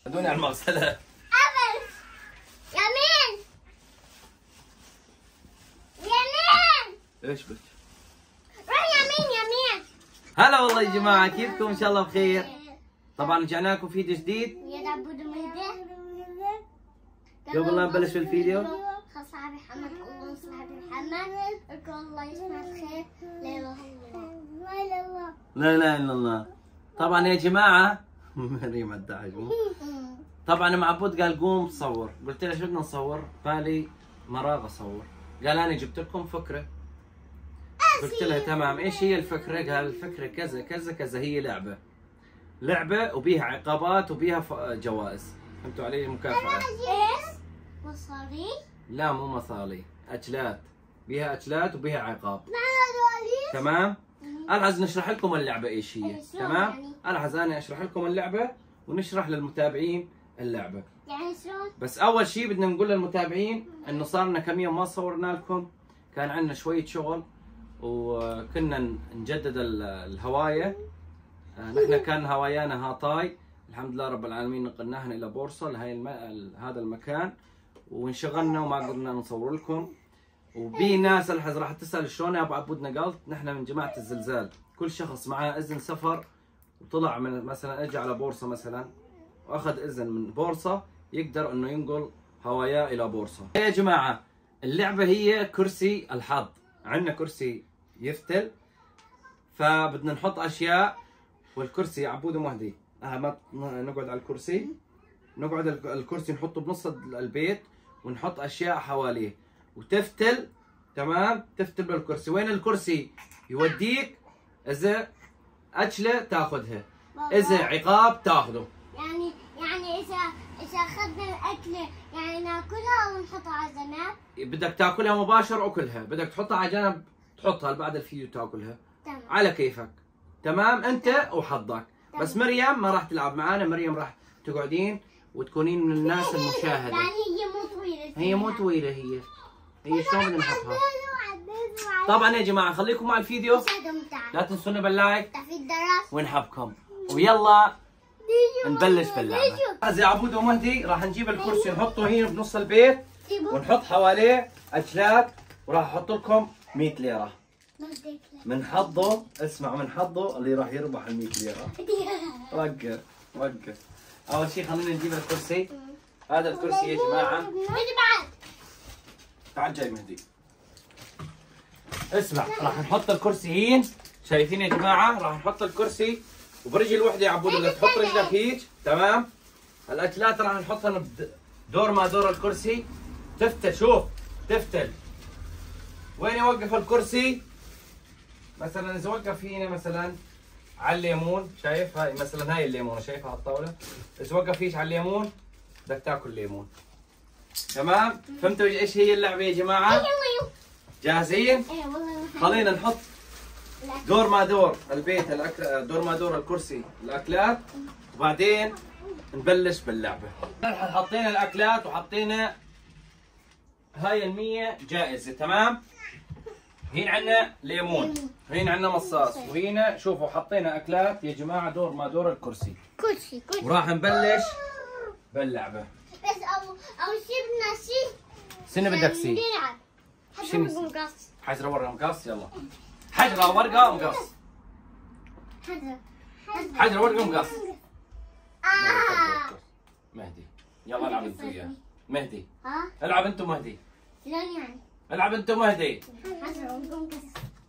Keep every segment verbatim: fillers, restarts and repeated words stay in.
خدوني على المغسله. أبد. يمين يمين. ايش بك؟ روح يمين يمين. هلا والله يا جماعه، كيفكم؟ ان شاء الله بخير. طبعا رجعنا لكم فيديو جديد. يا عبود مهدي. قبل لا نبلش الفيديو صاحبي محمد، الله صاحبي محمد، الكل الله يسمع الخير. لا اله الا الله. لا الله. لا اله الا الله. طبعا يا جماعه مريم الدعج. طبعا مع عبود قال قوم صور، قلت له شو بدنا نصور؟ بالي مراغ اصور. قال انا جبت لكم فكره. قلت له تمام، ايش هي الفكره؟ قال الفكره كذا كذا كذا، هي لعبه لعبه وبيها عقابات وبيها جوائز. فهمتوا علي؟ مكافاه. ايش؟ مصاري؟ لا مو مصاري، اكلات. بيها اكلات وبيها عقاب. ما هذولي؟ تمام؟ انا عايز نشرح لكم اللعبه ايش هي. يعني شلون تمام؟ يعني؟ انا عايز انا اشرح لكم اللعبه ونشرح للمتابعين اللعبه. يعني شلون؟ بس اول شيء بدنا نقول للمتابعين انه صار لنا كم يوم ما صورنا لكم، كان عندنا شويه شغل وكنا نجدد الهوايه. نحن كان هوايانا هاتاي، الحمد لله رب العالمين نقلناهن الى بورصه لهي الم... هذا المكان، وانشغلنا وما قدرنا نصور لكم. وبي ناس الحز راح تسال شلون يا ابو عبود نقلت. نحن من جماعه الزلزال، كل شخص معاه اذن سفر وطلع من مثلا اجى على بورصه مثلا واخذ اذن من بورصه يقدر انه ينقل هواياه الى بورصه. يا جماعه اللعبه هي كرسي الحظ. عندنا كرسي يفتل، فبدنا نحط اشياء والكرسي عبود ومهدي اه ما نقعد على الكرسي، نقعد الكرسي نحطه بنص البيت ونحط اشياء حواليه وتفتل. تمام؟ تفتل بالكرسي، وين الكرسي يوديك اذا اكله تاخذها، اذا عقاب تاخذه. يعني يعني اذا اذا اخذنا الاكله يعني ناكلها او نحطها على جنب؟ بدك تاكلها مباشر اكلها، بدك تحطها على جنب تحطها بعد الفيديو تاكلها. تمام. على كيفك. تمام؟ انت وحظك. بس مريم ما راح تلعب معانا، مريم راح تقعدين وتكونين من الناس المشاهده. يعني هي مو طويله. هي مو طويله، هي هي شلون بدنا نحطها؟ طبعا يا جماعه خليكم مع الفيديو، لا تنسونا باللايك ونحبكم، ويلا نبلش باللعبه. يا عبود ومهدي راح نجيب الكرسي نحطه هنا بنص البيت ونحط حواليه اكلات، وراح احط لكم مئة ليره من حظه. اسمع، من حظه اللي راح يربح ال مئة ليره. وقف وقف. اول شيء خلينا نجيب الكرسي. هذا الكرسي يا جماعه. تعال جاي مهدي. اسمع، راح نحط الكرسي هين. شايفين يا جماعه؟ راح نحط الكرسي وبرجل وحده يا عبود اللي تحط رجلك هيك. تمام؟ الاكلات راح نحطها دور ما دور الكرسي. تفتل، شوف تفتل. وين يوقف الكرسي؟ مثلا اذا وقف هنا مثلا على الليمون، شايف هاي مثلا هاي الليمونه شايفها على الطاوله، اذا وقف هيك على الليمون بدك تاكل ليمون. تمام؟ فهمتوا ايش هي اللعبه يا جماعه؟ جاهزين؟ ايه والله. خلينا نحط دور ما دور البيت الأكل، دور ما دور الكرسي الاكلات، وبعدين نبلش باللعبه. حطينا الاكلات وحطينا هاي المية جائزه. تمام؟ هنا عندنا ليمون، هنا عندنا مصاص، وهنا شوفوا حطينا اكلات يا جماعه دور ما دور الكرسي. كرسي كرسي. وراح نبلش باللعبه. بس او او شيء بدنا شيء. سنة بدك سي؟ نلعب. شنو؟ حجرة ورقة مقص. يلا حجرة ورقة مقص. حجرة حجرة ورقة مقص. آه. مهدي يلا العب انت وياه. مهدي ها؟ العب انت ومهدي. شلون يعني؟ العب انت ومهدي. حجرة ورقة مقص.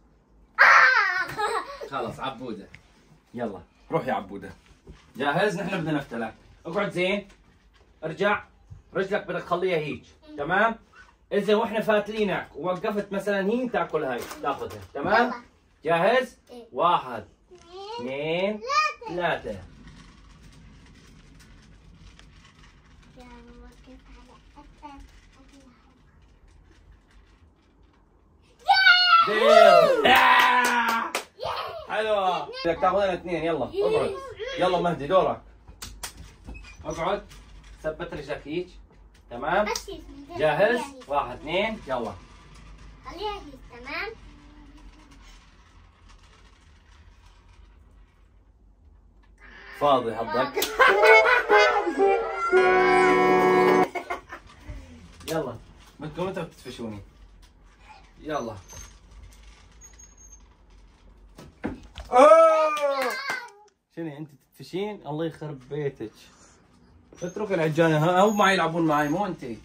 خلص عبودة. يلا روح يا عبودة. جاهز؟ نحن بدنا نفتلك. اقعد زين. ارجع رجلك بدك تخليها هيك. تمام؟ إذا واحنا فاتلينك ووقفت مثلا هين تاكل هاي تاخذها. تمام؟ جاهز؟ إيه. واحد اثنين ثلاثة. حلوة. بدك تاخذها اثنين. يلا اقعد. يلا مهدي دورك. اقعد ثبت رجلك هيك. تمام؟ جاهز؟ واحد اثنين يلا. خليها هيك. تمام؟ فاضي حظك. يلا بدكم متى بتدفشوني؟ يلا. اوه شنو انت تدفشين؟ الله يخرب بيتك. اترك العجانه، هم ما يلعبون معي مو انت. الله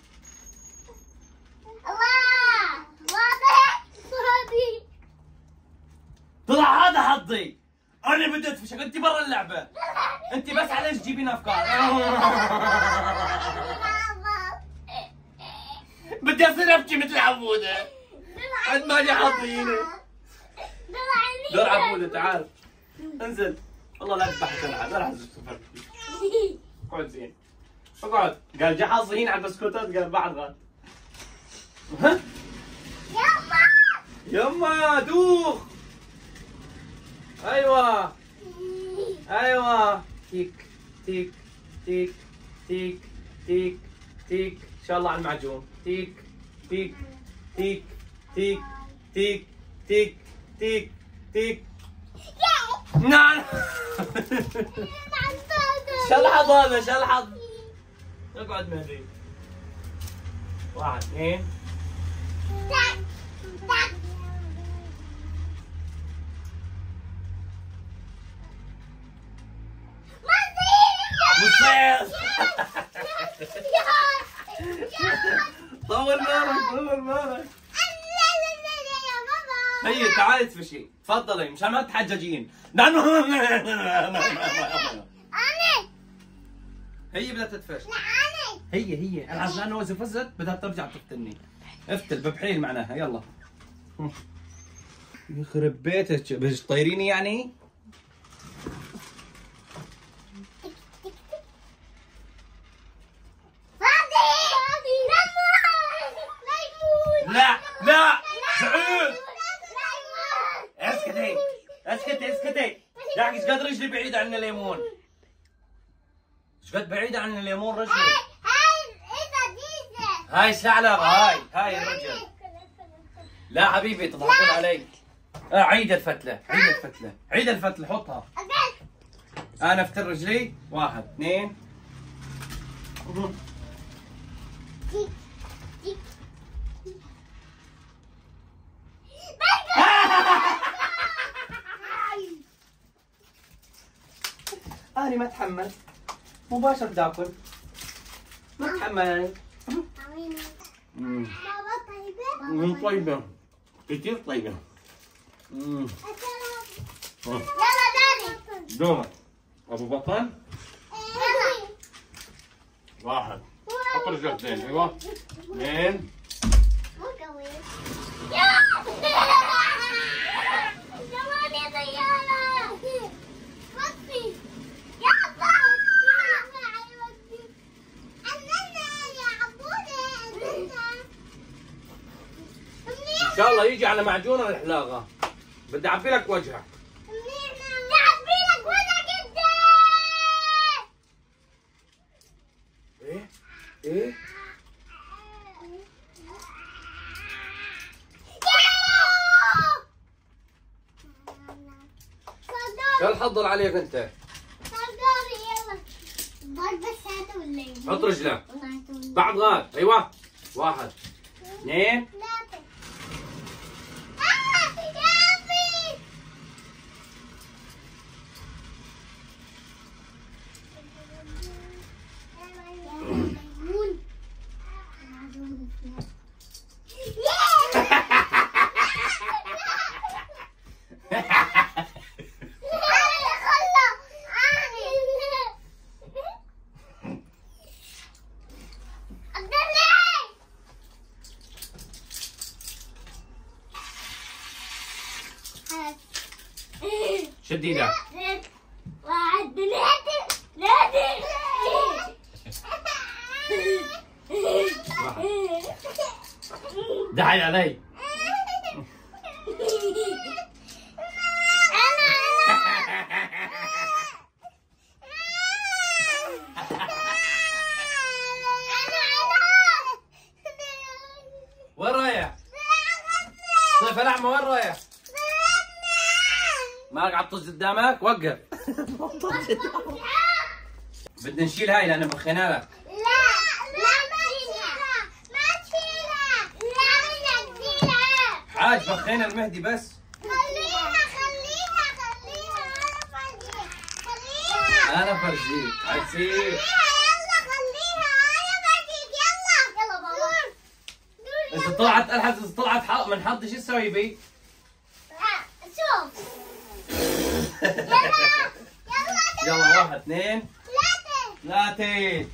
واضح صحابي. طلع هذا حظي. انا بدي ادفشك، انت برا اللعبه. انت بس عليش تجيبين افكار. بدي اصير ابكي مثل عبوده. عند ما لي حظي. دور عبوده تعال. انزل. والله لا تذبح بسرعه، لا راح تسفر. اقعد زين. اقعد. قال جا حظي هنا على البسكوتات، قال بعد غاد. ها؟ يما يما دوخ. ايوه ايوه. تيك تيك تيك تيك تيك تيك. ان شاء الله على المعجون. تيك تيك تيك تيك تيك تيك تيك تيك. نعم. شو الحظ هذا؟ شو الحظ؟ اقعد مهدي. واحد اثنين. مصير. طول بالك طول بالك. هي تعالي تفشي، تفضلي مشان ما تتحججين. انا هي بدها تدفش. لا انا هي هي العب لانه اذا فزت بدها ترجع تقتلني. افتل ببحيل معناها. يلا. يخرب بيتك بس طيريني يعني. لا لا سعود اسكتي اسكتي اسكتي. لا ايش قد رجلي بعيدة عن الليمون. ايش قد بعيدة عن الليمون رجلي. هاي ثعلبة. هاي هاي الرجل. لا حبيبي تضحكون علي. آه عيد الفتلة عيد الفتلة عيد الفتلة. حطها. انا افتر رجلي. واحد اثنين. أنا ما أتحمل. مباشر بدي آكل. ما أتحمل. بابا طيبة؟ مم طيبة. كثير طيبة. مم. يلا داني. دورك. أبو بطل. يلا. واحد. حط رجلتين. أيوه. اثنين. مو قوي. يا جوال يا طيارة. وقفي. يلا. إن شاء الله يجي على معجون الحلاقة. بدي أعبي لك وجهك. أعبي لك وجهك أنت. إيه؟ إيه؟ شو الحضر عليك أنت؟ صدقني يلا. ضرب الساعة ولا إيه؟ حط رجلك. بعد غاد. أيوه. واحد. اثنين. شد ايدك. واحد ثلاثة ثلاثة. دعي علي. وين رايح؟ صيف الأعمى وين رايح؟ مالك عطش قدامك؟ وقف. بدنا نشيل هاي لأن بخينا لك. لا لا ما تشيلها ما تشيلها لا بدك تشيلها. حاج بخينا المهدي بس. خليها خليها خليها أنا فرجيك خليها. أنا فرجيك عسير. يلا خليها أنا فرجيك يلا. يلا بابا. إذا طلعت ألحس إذا طلعت حق من حظي شو تسوي بي؟ شوف. يلا يلا يلا واحد اثنين ثلاثة. ثلاثة.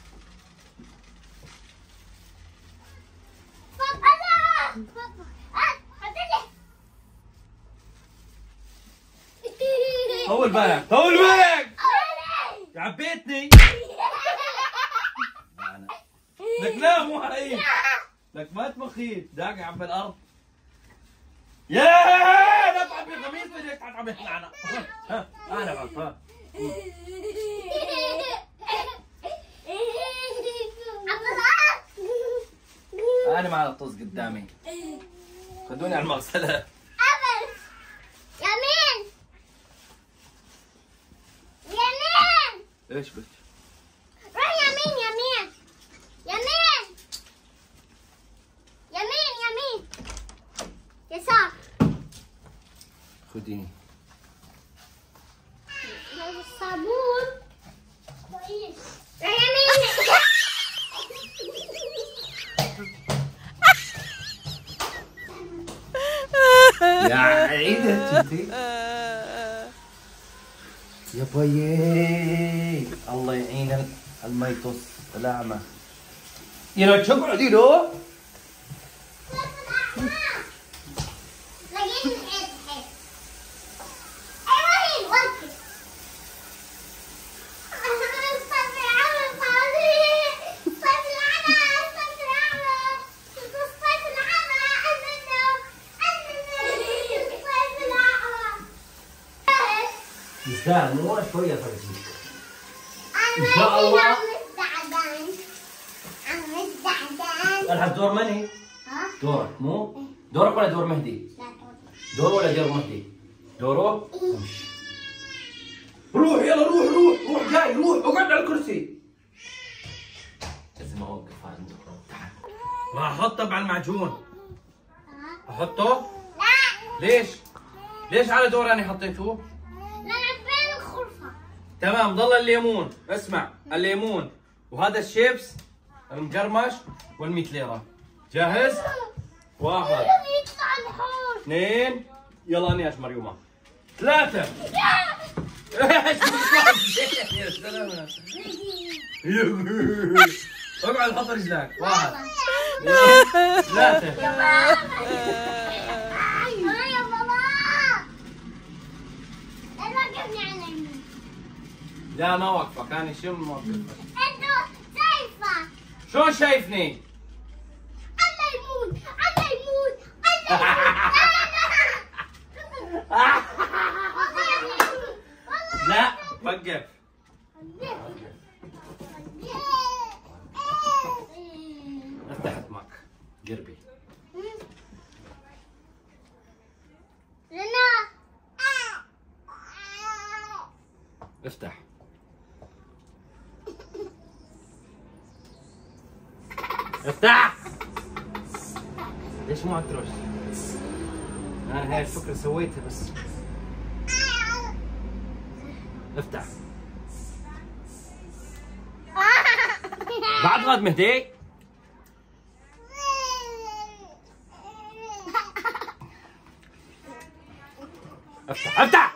طول بالك طول بالك. عبيتني. لك لا مو هاي. لك ما تمخيت داقع عم بالارض. يا لا تعبي قميص بدك تعبي معنا. ها انا غلطان. انا مع الطز قدامي. خذوني على المغسله. يمين يمين. ايش بك؟ روح يمين يمين يمين يمين يمين يسار. خذيني. هذا الصابون كويس. روح يمين. يا عيدة انتي. يا بيي الله يعين الميتوس الاعمى. يا لو تقعدي له. يستاهل مو شوية فرجيك. إن شاء الله. عم مستعدان عم مستعدان. الحق دور مني؟ ها؟ دورك مو؟ دورك ولا دور مهدي؟ لا دور ولا دور مهدي؟ دوره؟ امشي. روح يلا روح روح روح جاي روح اقعد على الكرسي. لازم اوقف عندك. تعال. راح احطه مع المعجون. احطه؟ لا ليش؟ ليش على دور انا حطيته؟ لأن بين الغرفة. تمام ضل الليمون. اسمع الليمون وهذا الشيبس المقرمش وال100 ليرة. جاهز؟ واحد يطلع الحوت. اثنين يلا اني اشمر يوما. ثلاثة. ايش يا سلام. اقعد حط رجلك. واحد اثنين ثلاثة. يا بابا. لا ما وقفك انا شو موقفك؟ انتو شايفة. شو شايفني؟ الله يموت الله يموت الله يموت. لا وقف. افتح دمك قربي. لنا افتح. افتح. ليش مو عم ترش؟ انا هاي الفكرة سويتها بس. افتح. بعد غد مهدي. افتح افتح.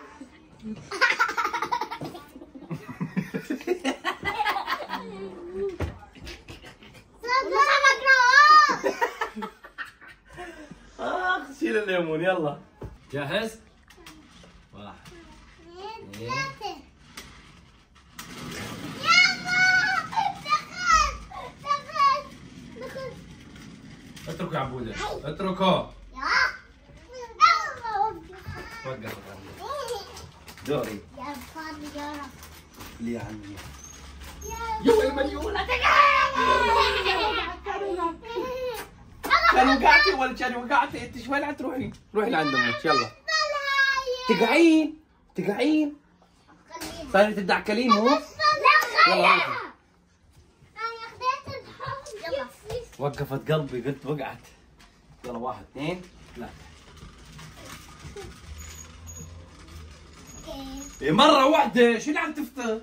اخ شيل الليمون يلا. جاهز؟ واحد اثنين اتركه يا عبودة اتركه. وقف دوري. يا فاضي يا رب. ليه يا عمي؟ يا المليونة كان وقعتي ولا كان وقعتي؟ انت شوين عم تروحي؟ روحي لعند امك يلا. تقعين تقعين. صارت تدعكلين مو؟ لا يلا روحي. انا خديت الحوض. يلا وقفت قلبي قلت وقعت. يلا واحد اثنين لا. إيه مرة واحدة شو اللي عم تفتر؟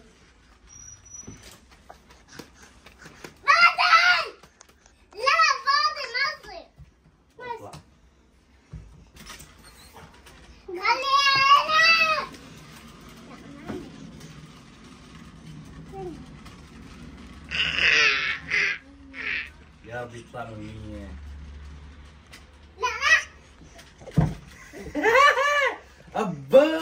لا فاضي ما تصير. اطلع. خليها يا رب يطلع له مية. لا أبو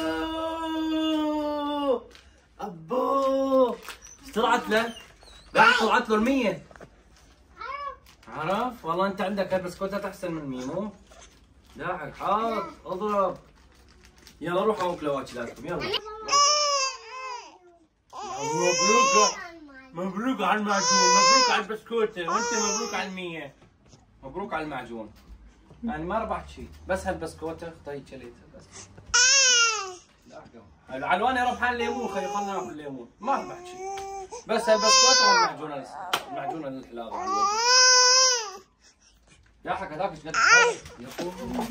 أبو ايش طلعت له؟ راح طلعت له المية. عرف؟ والله أنت عندك هالبسكوتات أحسن من ميمو. لاحق حاط اضرب. يلا روحوا أوكلوا واكلاتكم يلا. مبروك مبروك على المعجون، مبروك على البسكوتة، وأنت مبروك على المية. مبروك على المعجون. يعني ما ربحت شيء، بس هالبسكوتة خطيت شليتها بس. العلوان ربحان الليمون، خلي خلنا ناكل الليمون، ما ربحت شيء. بس هالبسكوتة والمعجون المعجون الحلاوة على الوجه. يا حق هذاك ايش قد يقول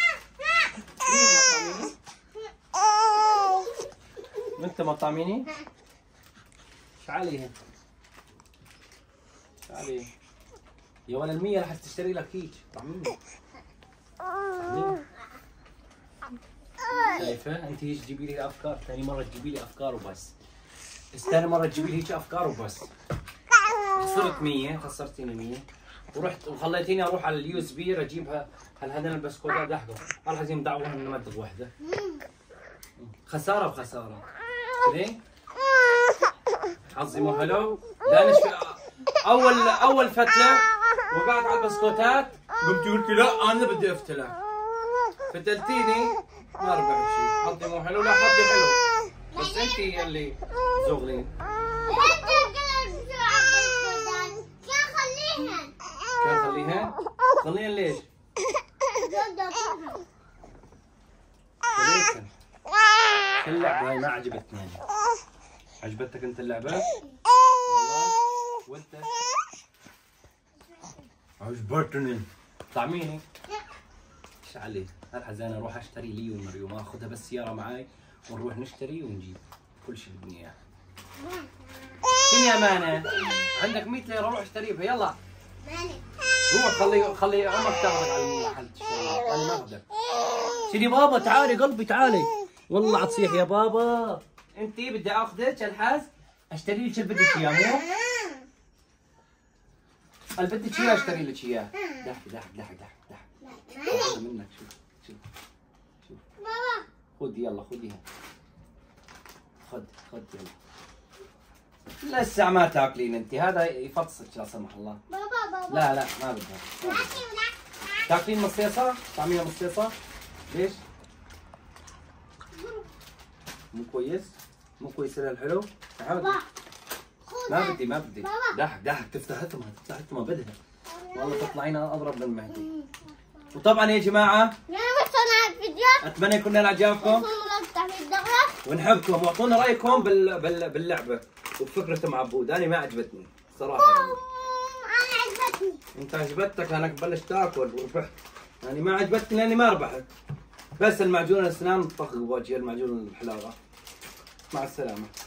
انت ما طعميني؟ تعالي هنا تعالي يا ولا المية راح تشتري لك هيك طعميني. شايفة؟ انت هيك تجيبي لي افكار، ثاني مرة تجيبي لي افكار وبس. ثاني مرة تجيبي لي هيك افكار وبس. خسرت مية، خسرتيني مية ورحت وخليتيني اروح على اليو اس بي اجيبها هل هذين البسكوتات دحقوا راح لازم دعوهم من مدغ وحده. خساره بخساره. ليه؟ حظي مو حلو؟ دانش اول اول فتله وقعت على البسكوتات قمت قلت لا انا بدي افتله. فتلتيني ما ربحت شيء، حظي مو حلو. لا حظي حلو بس انت اللي زغلين. كان خليها؟ خليها ليش؟ خليها. اللعبة هاي ما عجبتني أنا. عجبتك أنت اللعبة؟ والله؟ وأنت؟ عجبتني. طعميني؟ إيش علي؟ هالحزين أروح أشتري لي ومريوم آخذها بس سيارة معي ونروح نشتري ونجيب كل شيء بدنا إياه. شنو يا أمانة؟ عندك مية ليرة روح اشتري بها يلا. روح خلي خلي امك تاخذك على المحل تشتغل، انا ما اقدر. سيدي بابا تعالي قلبي تعالي، والله عتصيح يا بابا. انت بدي اخذك الحز اشتري لك اللي بدك اياه مو؟ اللي بدك اياه اشتري لك اياه. دحك دحك دحك دحك دحك. هذا منك شوف شوف شوف. بابا خذ يلا خذيها. خذ خذ يلا. لسه ما تاكلين انت، هذا يفطسك لا سمح الله. بابا بابا لا لا ما بدها. تاكلين مصيصة؟ طعميها مصيصة؟ ليش؟ مو كويس؟ مو كويس الحلو؟ تعال ما بدي ما بدي. دحك دحك تفتح حتمها تفتح حتمها بدها. والله تطلعين اضرب من مهدي. وطبعا يا جماعة اتمنى يكون نال عجبكم ونحبكم واعطونا رايكم بال... بال... باللعبة وبفكرة مع عبود. انا ما عجبتني صراحة. انا عجبتني. انت عجبتك انا بلشت اكل وربحت. يعني ما عجبتني لاني ما ربحت. بس المعجون الاسنان طخ بوجهي المعجون الحلاوة. مع السلامة.